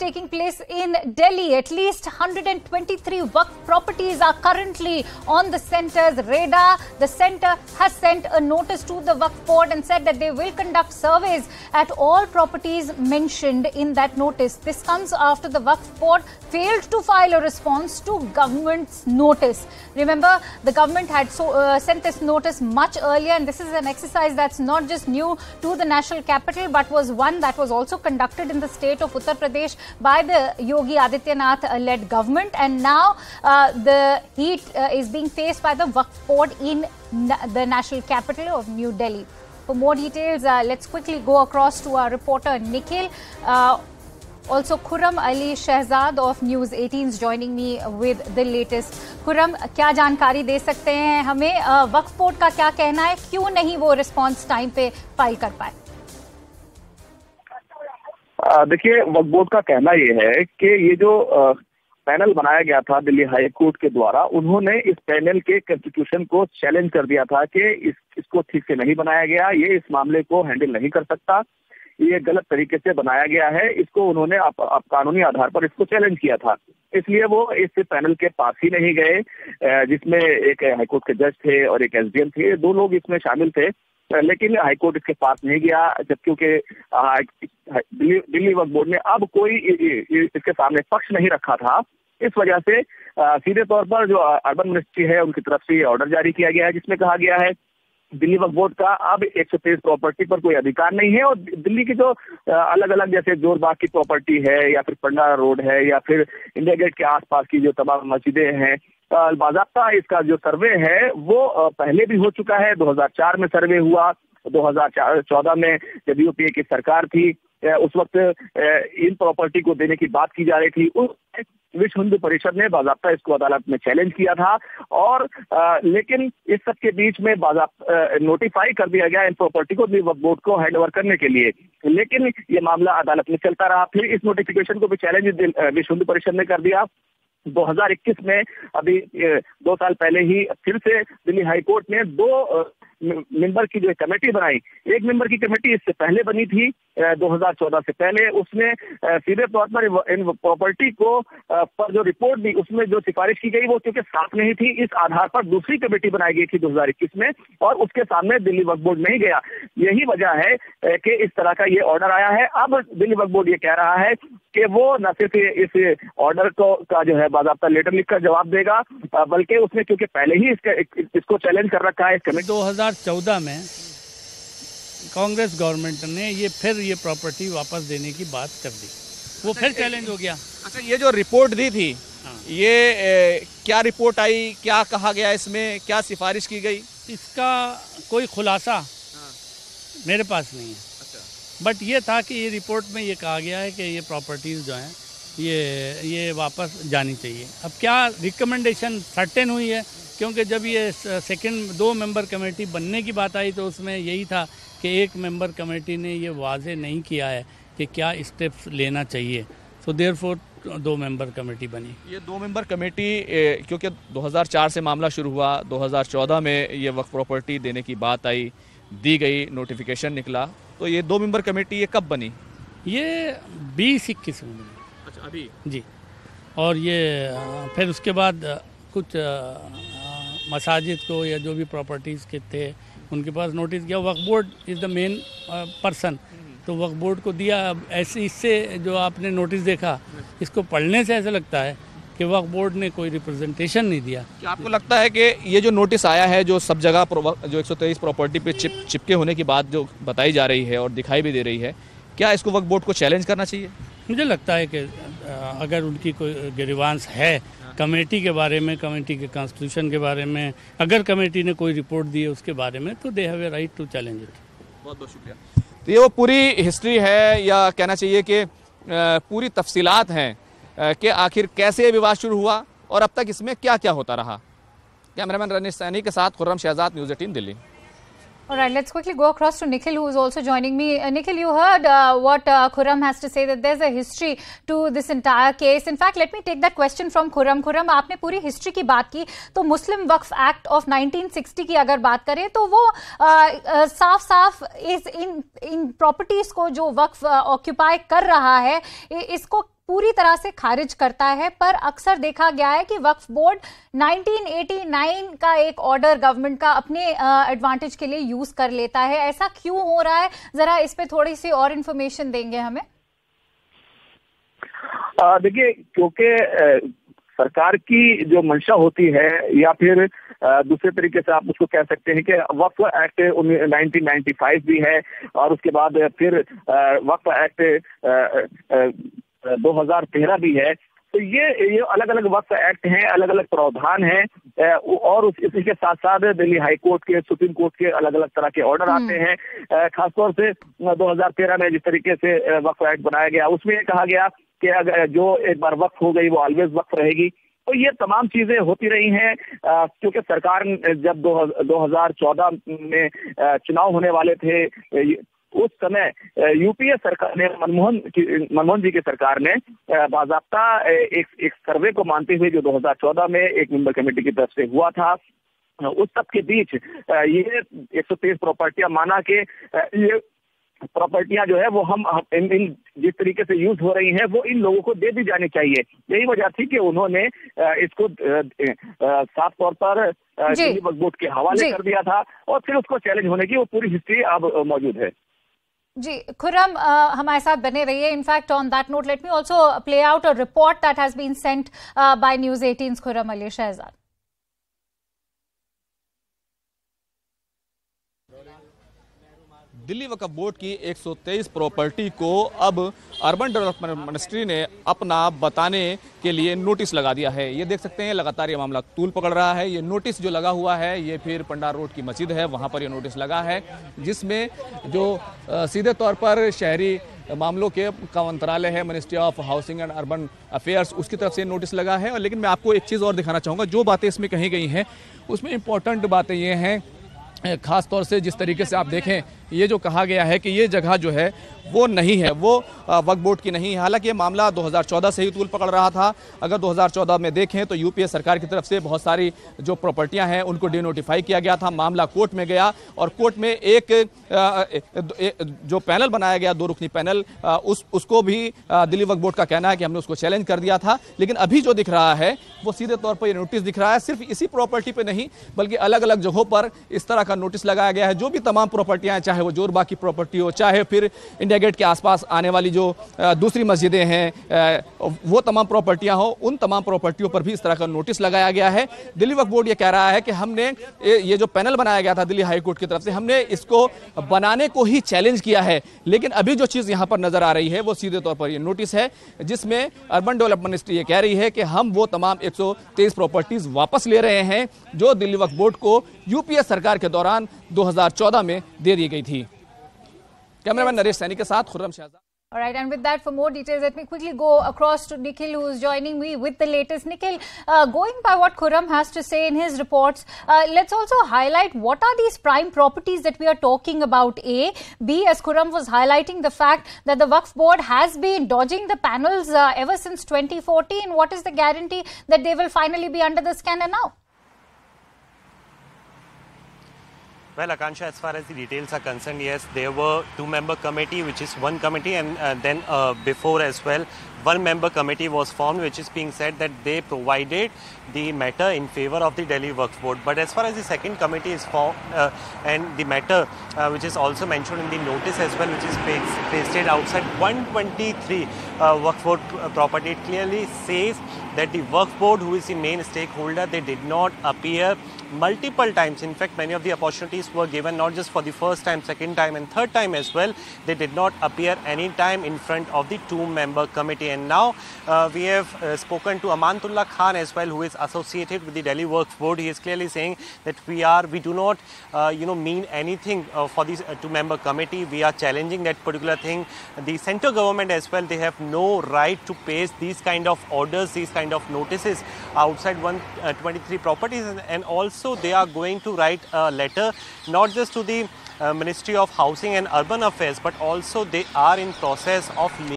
taking place in Delhi. At least 123 Waqf properties are currently on the center's radar. The center has sent a notice to the Waqf board and said that they will conduct surveys at all properties mentioned in that notice. This comes after the Waqf board failed to file a response to government's notice. Remember, the government had sent this notice much earlier, and this is an exercise that's not just new to the national capital, but was one that was also conducted in the state of Uttar Pradesh by the Yogi Adityanath-led government. And now the heat is being faced by the Waqf board in the national capital of New Delhi. For more details, let's quickly go across to our reporter Nikhil. Also, Khurram Ali Shehzad of News 18 is joining me with the latest. Khurram, क्या जानकारी दे सकते हैं हमें? वक्फ board का क्या कहना है, क्यों नहीं वो रिस्पांस टाइम पे फाइल कर पाए? देखिए, वक्फ बोर्ड का कहना ये है कि ये जो पैनल बनाया गया था दिल्ली हाई कोर्ट के द्वारा, उन्होंने इस पैनल के कॉन्स्टिट्यूशन को चैलेंज कर दिया था कि इसको ठीक से नहीं बनाया गया, ये इस मामले को हैंडल नहीं कर सकता, ये गलत तरीके से बनाया गया है। इसको उन्होंने कानूनी आधार पर इसको चैलेंज किया था, इसलिए वो इस पैनल के पास ही नहीं गए, जिसमें एक हाईकोर्ट के जज थे और एक एसडीएम थे, दो लोग इसमें शामिल थे। लेकिन हाईकोर्ट इसके पास नहीं गया, जब क्योंकि दिल्ली वक्फ बोर्ड ने अब कोई इसके सामने पक्ष नहीं रखा था। इस वजह से सीधे तौर पर जो अर्बन मिनिस्ट्री है उनकी तरफ से ऑर्डर जारी किया गया है, जिसमें कहा गया है दिल्ली वक्फ बोर्ड का अब 123 प्रॉपर्टी पर कोई अधिकार नहीं है, और दिल्ली की जो अलग अलग जैसे जोरबाग की प्रॉपर्टी है या फिर पंडा रोड है या फिर इंडिया गेट के आसपास की जो तमाम मस्जिदें हैं, बाज़ाब्ता इसका जो सर्वे है वो पहले भी हो चुका है। 2004 में सर्वे हुआ, 2014 में जब यूपीए की सरकार थी उस वक्त इन प्रॉपर्टी को देने की बात की जा रही थी। उस विश्व हिंदू परिषद ने बाज़ाब्ता इसको अदालत में चैलेंज किया था, और लेकिन इस सब के बीच में नोटिफाई कर दिया गया इन प्रॉपर्टी को वक्फ बोर्ड को हैंड ओवर करने के लिए, लेकिन ये मामला अदालत में चलता रहा। फिर इस नोटिफिकेशन को भी चैलेंज विश्व हिंदू परिषद ने कर दिया। 2021 में अभी 2 साल पहले ही फिर से दिल्ली हाई कोर्ट ने 2 मेंबर की जो कमेटी बनाई, एक मेंबर की कमेटी इससे पहले बनी थी 2014 से पहले, उसने सीधे तौर पर इन प्रॉपर्टी को पर जो रिपोर्ट दी उसमें जो सिफारिश की गई वो क्योंकि साफ नहीं थी, इस आधार पर दूसरी कमेटी बनाई गई थी 2021 में, और उसके सामने दिल्ली वक्फ बोर्ड नहीं गया। यही वजह है कि इस तरह का ये ऑर्डर आया है। अब दिल्ली वक्फ बोर्ड ये कह रहा है कि वो न सिर्फ इस ऑर्डर का जो है बाज़ाब्ता लेटर लिखकर जवाब देगा, बल्कि उसने क्योंकि पहले ही इसको चैलेंज कर रखा है। 2014 में कांग्रेस गवर्नमेंट ने ये प्रॉपर्टी वापस देने की बात कर दी, वो फिर चैलेंज हो गया। अच्छा, ये जो रिपोर्ट दी थी, ये क्या रिपोर्ट आई, क्या कहा गया, इसमें क्या सिफारिश की गई? इसका कोई खुलासा मेरे पास नहीं है। बट ये था कि ये रिपोर्ट में ये कहा गया है कि ये प्रॉपर्टीज़ जो हैं ये वापस जानी चाहिए। अब क्या रिकमेंडेशन सर्टेन हुई है, क्योंकि जब ये सेकंड 2 मेंबर कमेटी बनने की बात आई तो उसमें यही था कि एक मेंबर कमेटी ने ये वाज़े नहीं किया है कि क्या स्टेप्स लेना चाहिए, सो देयरफॉर 2 मेंबर कमेटी बनी। ये 2 मेंबर कमेटी क्योंकि 2004 से मामला शुरू हुआ, 2014 में ये वक्फ प्रॉपर्टी देने की बात आई, दी गई, नोटिफिकेशन निकला, तो ये 2 मेंबर कमेटी ये कब बनी? ये 2021 में बनी। अच्छा, अभी जी। और ये फिर उसके बाद कुछ मसाजिद को या जो भी प्रॉपर्टीज़ के थे उनके पास नोटिस गया। Waqf board is the main person, तो वक्फ बोर्ड को दिया। अब ऐसे इससे जो आपने नोटिस देखा, इसको पढ़ने से ऐसा लगता है कि वक्फ बोर्ड ने कोई रिप्रेजेंटेशन नहीं दिया। क्या आपको लगता है कि ये जो नोटिस आया है, जो सब जगह जो 123 प्रॉपर्टी पे चिपके होने की बात जो बताई जा रही है और दिखाई भी दे रही है, क्या इसको वक्फ बोर्ड को चैलेंज करना चाहिए? मुझे लगता है कि अगर उनकी कोई गिरवांस है कमेटी के बारे में, कमेटी के कॉन्स्टिट्यूशन के बारे में, अगर कमेटी ने कोई रिपोर्ट दी है उसके बारे में, तो they have a right to challenge it. बहुत बहुत शुक्रिया। तो ये वो पूरी हिस्ट्री है, या कहना चाहिए कि पूरी तफसीलात हैं कि आखिर कैसे ये विवाद शुरू हुआ और अब तक इसमें क्या क्या होता रहा। कैमरामैन रनीश सैनी के साथ Khurram Shahzad, news 18 Delhi. All right, let's quickly go across to Nikhil, who is also joining me. Nikhil, you heard what Khurram has to say, that there's a history to this entire case. In fact, let me take that question from Khurram. Khurram, आपने पूरी history की बात की, तो मुस्लिम वक्फ act of 1960 की अगर बात करें तो वो साफ साफ इन प्रॉपर्टीज को जो वक्फ ऑक्यूपाई कर रहा है, इसको पूरी तरह से खारिज करता है, पर अक्सर देखा गया है कि वक्फ बोर्ड 1989 का एक ऑर्डर गवर्नमेंट का अपने एडवांटेज के लिए यूज कर लेता है। ऐसा क्यों हो रहा है, जरा इस पे थोड़ी सी और इंफॉर्मेशन देंगे हमें? देखिए, क्योंकि सरकार की जो मंशा होती है, या फिर दूसरे तरीके से आप उसको कह सकते हैं कि वक्फ एक्ट 1995 भी है, और उसके बाद फिर वक्फ एक्ट 2013 भी है। तो ये अलग अलग वक्फ एक्ट हैं, अलग अलग प्रावधान हैं, और इसी के साथ साथ दिल्ली हाई कोर्ट के, सुप्रीम कोर्ट के अलग अलग तरह के ऑर्डर आते हैं। खासतौर से 2013 में जिस तरीके से वक्फ एक्ट बनाया गया, उसमें ये कहा गया कि अगर जो एक बार वक्फ हो गई वो ऑलवेज वक्फ रहेगी। तो ये तमाम चीजें होती रही हैं, क्योंकि सरकार जब 2014 में चुनाव होने वाले थे, उस समय यूपीए सरकार ने, मनमोहन जी की सरकार ने बाकायदा एक सर्वे को मानते हुए, जो 2014 में एक मेंबर कमेटी की तरफ से हुआ था, उस सब के बीच ये 123 प्रॉपर्टियां माना के ये प्रॉपर्टियां जो है वो हम इन जिस तरीके से यूज हो रही हैं वो इन लोगों को दे दी जानी चाहिए। यही वजह थी कि उन्होंने इसको साफ तौर पर दिल्ली वक्फ बोर्ड के हवाले कर दिया था, और फिर उसको चैलेंज होने की वो पूरी हिस्ट्री अब मौजूद है। जी खुर्रम, हमारे साथ बने रहिए। In fact on that note, let me also play out a report that has been sent by news 18's Khurram Ali Shahzad. Delhi Waqf board की 123 प्रॉपर्टी को अब अर्बन डेवलपमेंट मिनिस्ट्री ने अपना बताने के लिए नोटिस लगा दिया है। ये देख सकते हैं लगातार ये मामला तूल पकड़ रहा है। ये नोटिस जो लगा हुआ है ये फिर पंडार रोड की मस्जिद है, वहाँ पर ये नोटिस लगा है, जिसमें जो सीधे तौर पर शहरी मामलों के का मंत्रालय है, ministry of housing and urban affairs, उसकी तरफ से नोटिस लगा है। और लेकिन मैं आपको एक चीज़ और दिखाना चाहूँगा, जो बातें इसमें कही गई हैं उसमें इंपॉर्टेंट बातें ये हैं, खास तौर से जिस तरीके से आप देखें, ये जो कहा गया है कि ये जगह जो है वो नहीं है, वो वक्फ बोर्ड की नहीं है। हालांकि ये मामला 2014 से ही तूल पकड़ रहा था। अगर 2014 में देखें तो यूपीए सरकार की तरफ से बहुत सारी जो प्रॉपर्टियां हैं उनको डिनोटिफाई किया गया था। मामला कोर्ट में गया और कोर्ट में एक जो पैनल बनाया गया, 2 रुकनी पैनल, उसको भी दिल्ली वक्फ बोर्ड का कहना है कि हमने उसको चैलेंज कर दिया था। लेकिन अभी जो दिख रहा है वो सीधे तौर पर ये नोटिस दिख रहा है, सिर्फ इसी प्रॉपर्टी पर नहीं बल्कि अलग अलग जगहों पर इस तरह का नोटिस लगाया गया है। जो भी तमाम प्रॉपर्टियां, चाहे वो जोरबाग की प्रॉपर्टी हो, चाहे फिर इंडिया गेट के आसपास आने वाली जो दूसरी मस्जिदें हैं, वो तमाम प्रॉपर्टियां हो, उन तमाम प्रॉपर्टियों पर भी इस तरह का नोटिस लगाया गया है। दिल्ली वक्फ बोर्ड ये कह रहा है कि हमने ये जो पैनल बनाया गया था दिल्ली हाई कोर्ट की तरफ से, हमने इसको बनाने को ही चैलेंज किया है। लेकिन अभी जो चीज यहां पर नजर आ रही है वो सीधे तौर पर ये नोटिस है, जिसमें अर्बन डेवलपमेंट मिनिस्ट्री ये कह रही है कि हम वो तमाम 123 प्रॉपर्टीज वापस ले रहे हैं जो दिल्ली वक्फ बोर्ड को यूपीए सरकार के दौरान 2014 में दे दी गई थी। कैमरामैन नरेश सैनी के साथ Khurram Shahzad. All right, and with that, for more details, let me quickly go across to Nikhil, who is joining me with the latest. Nikhil, going by what Khurram has to say in his reports, let's also highlight what are these prime properties that we are talking about. A, B, as Khurram was highlighting the fact that the Waqf Board has been dodging the panels ever since 2014. What is the guarantee that they will finally be under the scanner now? Well, Akansha, as far as the details are concerned, yes, there were 2-member committee, which is one committee, and then before as well, 1-member committee was formed, which is being said that they provided the matter in favor of the Delhi Waqf Board. But as far as the second committee is formed, and the matter which is also mentioned in the notice as well, which is pasted outside 123 Waqf Board property, it clearly says that the Waqf Board, who is the main stakeholder, they did not appear multiple times. In fact, many of the opportunities were given not just for the first time, second time and third time as well. They did not appear any time in front of the 2-member committee. And now we have spoken to Amantullah Khan as well, who is associated with the Delhi Waqf Board. He is clearly saying that we do not mean anything for this 2-member committee. We are challenging that particular thing. The central government as well, they have no right to paste these kind of orders, these kind of notices outside 123 properties, and also they are going to write a letter not just to the Ministry of Housing and Urban Affairs, but also they are in process of